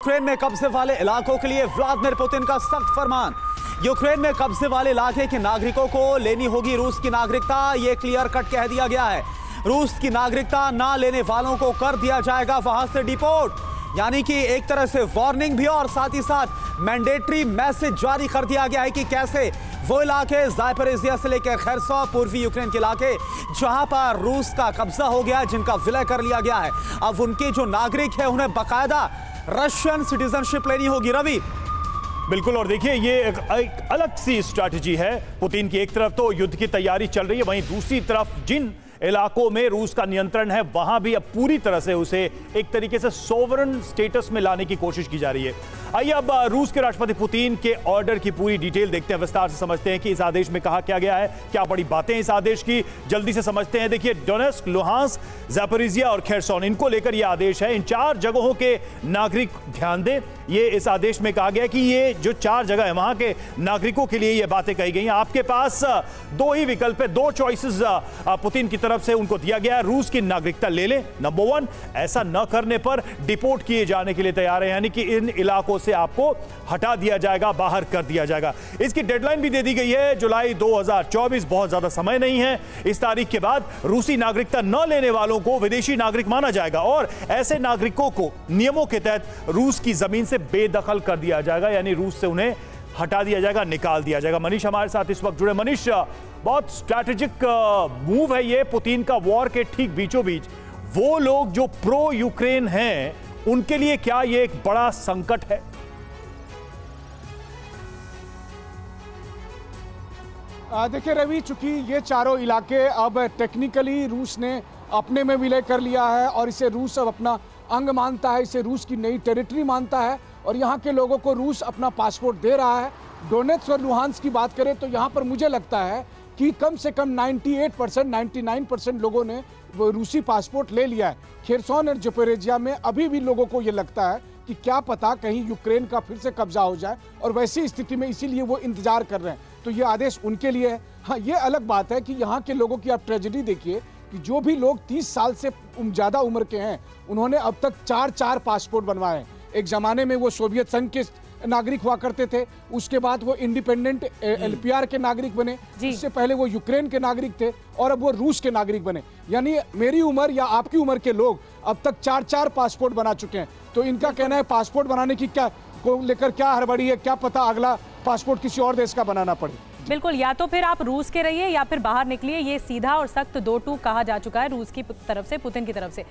Ukraine में कब्जे वाले इलाकों के लिए व्लादिमीर पुतिन का सख्त फरमान। यूक्रेन में कब्जे वाले इलाके के नागरिकों को लेनी होगी रूस की नागरिकता, यह क्लियर कट कह दिया गया है। रूस की नागरिकता ना लेने वालों को कर दिया जाएगा वहां से डिपोर्ट, यानी कि एक तरह से वार्निंग भी और साथ ही साथ मैंडेटरी मैसेज जारी कर दिया गया है कि कैसे वो इलाके ज़ापोरिज़िया से लेकर खेर्सन पूर्वी यूक्रेन के इलाके जहां पर रूस का कब्जा हो गया, जिनका विलय कर लिया गया है, अब उनके जो नागरिक है उन्हें बाकायदा रशियन सिटीजनशिप लेनी होगी। रवि बिल्कुल, और देखिए ये एक अलग सी स्ट्रैटेजी है पुतिन की। एक तरफ तो युद्ध की तैयारी चल रही है, वहीं दूसरी तरफ जिन इलाकों में रूस का नियंत्रण है वहां भी अब पूरी तरह से उसे एक तरीके से सोवरेन स्टेटस में लाने की कोशिश की जा रही है। आइए अब रूस के राष्ट्रपति पुतिन के ऑर्डर की पूरी डिटेल देखते हैं, विस्तार से समझते हैं कि इस आदेश में कहा क्या गया है, क्या बड़ी बातें इस आदेश की, जल्दी से समझते हैं। देखिए, डोनेट्स्क, लुहांस्क, ज़ापोरिज़िया और खेर्सन, इनको लेकर यह आदेश है। इन 4 जगहों के नागरिक ध्यान दें, ये इस आदेश में कहा गया कि ये जो 4 जगह है वहां के नागरिकों के लिए ये बातें कही गई हैं। आपके पास 2 ही विकल्प है, 2 चॉइसेस पुतिन की तरफ से उनको दिया गया है। रूस की नागरिकता ले लें, नंबर 1, ऐसा न करने पर डिपोर्ट किए जाने के लिए तैयार है, यानी कि इन इलाकों से आपको हटा दिया जाएगा, बाहर कर दिया जाएगा। इसकी डेडलाइन भी दे दी गई है, जुलाई 2024, बहुत ज्यादा समय नहीं है। इस तारीख के बाद रूसी नागरिकता न लेने वालों को विदेशी नागरिक माना जाएगा और ऐसे नागरिकों को नियमों के तहत रूस की जमीन से बेदखल कर दिया जाएगा, यानी रूस से उन्हें हटा दिया जाएगा, निकाल दिया जाएगा। मनीष हमारे साथ इस वक्त जुड़े। मनीष, बहुत स्ट्रैटेजिक मूव है ये पुतिन का, वॉर के ठीक बीचों बीच वो लोग जो प्रो यूक्रेन हैं उनके लिए क्या ये एक बड़ा संकट है? देखिए रवि, चूंकि ये चारों इलाके अब टेक्निकली रूस ने अपने में विलय कर लिया है और इसे रूस अब अपना अंग मानता है, इसे रूस की नई टेरिटरी मानता है और यहाँ के लोगों को रूस अपना पासपोर्ट दे रहा है। डोनेट्स्क और लुहांस्क की बात करें तो यहाँ पर मुझे लगता है कि कम से कम 98%, 99% लोगों ने वो रूसी पासपोर्ट ले लिया है। खेर्सन और ज़ापोरिज़िया में अभी भी लोगों को ये लगता है कि क्या पता कहीं यूक्रेन का फिर से कब्जा हो जाए और वैसी स्थिति में इसीलिए वो इंतजार कर रहे हैं, तो ये आदेश उनके लिए है। हाँ, ये अलग बात है कि यहाँ के लोगों की आप ट्रेजेडी देखिए कि जो भी लोग 30 साल से ज़्यादा उम्र के हैं उन्होंने अब तक 4 पासपोर्ट बनवाए हैं। एक ज़माने में वो सोवियत संघ के नागरिक हुआ करते थे, उसके बाद वो इंडिपेंडेंट LPR के नागरिक बने, उससे पहले वो यूक्रेन के नागरिक थे और अब वो रूस के नागरिक बने। यानी मेरी उम्र या आपकी उम्र के लोग अब तक 4 पासपोर्ट बना चुके हैं। तो इनका कहना है पासपोर्ट बनाने की क्या को लेकर क्या हड़बड़ी है, क्या पता अगला पासपोर्ट किसी और देश का बनाना पड़े। बिल्कुल, या तो फिर आप रूस के रहिए या फिर बाहर निकलिए, ये सीधा और सख्त 2 टूक कहा जा चुका है रूस की तरफ से, पुतिन की तरफ से।